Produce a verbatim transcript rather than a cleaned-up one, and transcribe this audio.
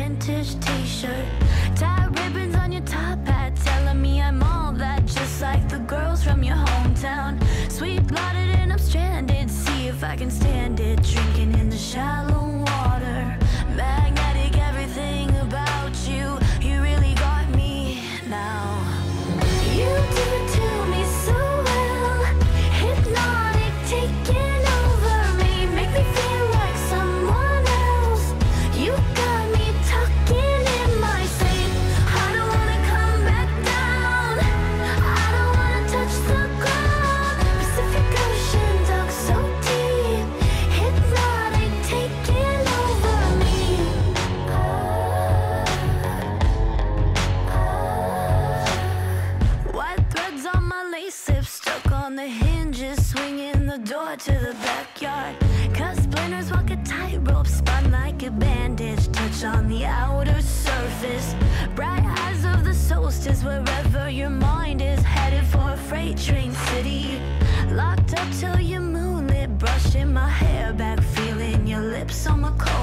vintage t-shirt. Tie ribbons on your top hat, telling me I'm all that, just like the girls from your hometown. Sweet blooded and I'm stranded, see if I can stand it. Drinking in the shallow water, magnetic, everything about you. You really got me now. You do it to me so well, hypnotic, taking over me, make me feel like someone else. You got me talking in my sleep. I don't wanna come back down, I don't wanna touch the ground. Pacific Ocean dug so deep, hypnotic, taking over me. White threads on my lace lips, stuck on the hinges, swinging the door to the backyard. Cut splinters, walk a tightrope, spun like a bandage, touch on the outer surface. Bright eyes of the solstice, wherever your mind is, headed for a freight train city. Locked up till you're moonlit, brushing my hair back, feeling your lips on my coat.